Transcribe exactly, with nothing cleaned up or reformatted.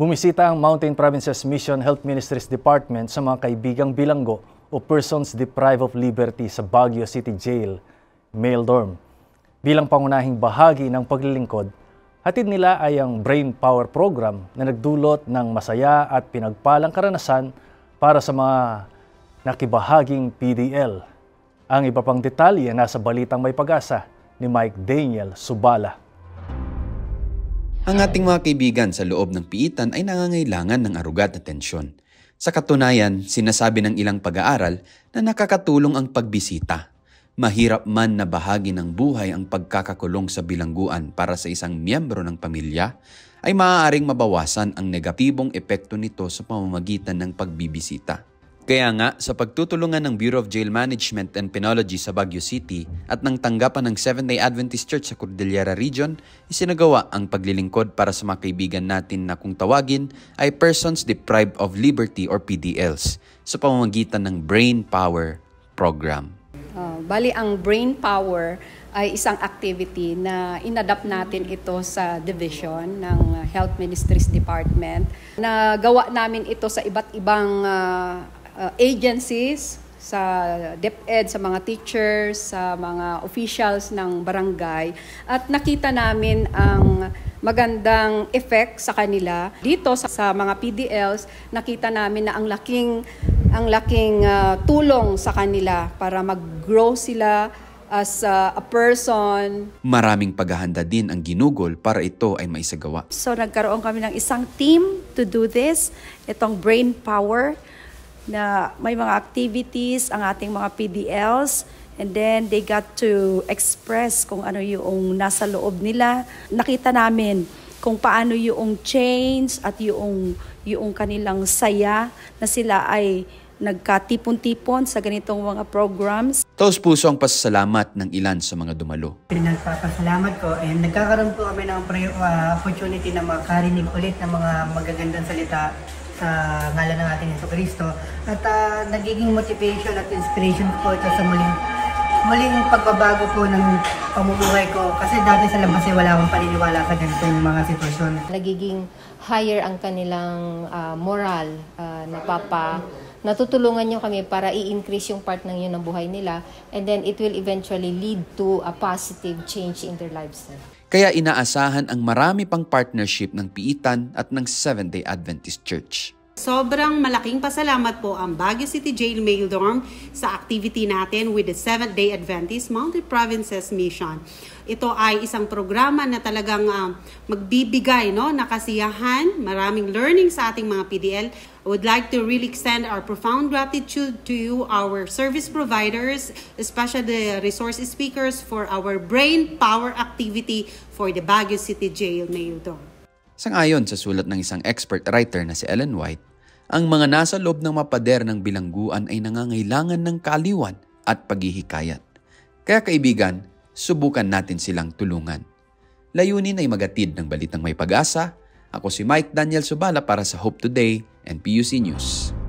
Bumisita ang Mountain Provinces Mission Health Ministries Department sa mga kaibigang bilanggo o persons deprived of liberty sa Baguio City Jail, Male Dorm. Bilang pangunahing bahagi ng paglilingkod, hatid nila ay ang Brain Power Program na nagdulot ng masaya at pinagpalang karanasan para sa mga nakibahaging P D L. Ang iba pang detalye nasa Balitang May Pag-asa ni Mike Daniel Subala. Ang ating mga kaibigan sa loob ng piitan ay nangangailangan ng arugat na tensyon. Sa katunayan, sinasabi ng ilang pag-aaral na nakakatulong ang pagbisita. Mahirap man na bahagi ng buhay ang pagkakakulong sa bilangguan para sa isang miyembro ng pamilya, ay maaaring mabawasan ang negatibong epekto nito sa pamamagitan ng pagbibisita. Kaya nga, sa pagtutulungan ng Bureau of Jail Management and Penology sa Baguio City at ng tanggapan ng Seventh-day Adventist Church sa Cordillera Region, isinagawa ang paglilingkod para sa mga kaibigan natin na kung tawagin ay Persons Deprived of Liberty or P D Ls sa pamamagitan ng Brain Power Program. Uh, bali, ang Brain Power ay isang activity na inadapt natin ito sa division ng Health Ministries Department. Nagawa namin ito sa iba't ibang uh, Uh, agencies, sa DepEd, sa mga teachers, sa mga officials ng barangay, at nakita namin ang magandang effect sa kanila. Dito sa, sa mga P D Ls, nakita namin na ang laking, ang laking uh, tulong sa kanila para mag-grow sila as uh, a person. Maraming paghahanda din ang ginugol para ito ay maisagawa. So nagkaroon kami ng isang team to do this, itong Brain Power, na may mga activities ang ating mga P D Ls, and then they got to express kung ano yung nasa loob nila. Nakita namin kung paano yung change at yung, yung kanilang saya na sila ay nagkatipon-tipon sa ganitong mga programs. Taos-puso ang pasasalamat ng ilan sa mga dumalo. Pinagpapasalamat ko ay nagkakaroon po kami ng uh, opportunity na makarinig ulit ng mga magagandang salita sa ngalan ng ating Jesucristo, at uh, nagiging motivation at inspiration po ito sa muling muling pagbabago po ng pamumuhay ko, kasi dati sa labas ay wala akong paniniwala sa ganitong mga sitwasyon. Nagiging higher ang kanilang uh, moral, uh, napapa natutulungan nyo kami para i-increase yung part ng yun ng buhay nila, and then it will eventually lead to a positive change in their lives. Kaya inaasahan ang marami pang partnership ng Piitan at ng Seventh-day Adventist Church. Sobrang malaking pasalamat po ang Baguio City Jail Male Dorm sa activity natin with the Seventh-day Adventist Mountain Provinces Mission. Ito ay isang programa na talagang uh, magbibigay no, na kasiyahan, maraming learning sa ating mga P D L. I would like to really extend our profound gratitude to you, our service providers, especially the resource speakers for our Brain Power activity for the Baguio City Jail Male Dorm. Sangayon sa sulat ng isang expert writer na si Ellen White, ang mga nasa loob ng mapader ng bilangguan ay nangangailangan ng kaaliwan at paghihikayat. Kaya kaibigan, subukan natin silang tulungan. Layunin ay magatid ng Balitang May Pag-asa. Ako si Mike Daniel Subala para sa Hope Today and P U C News.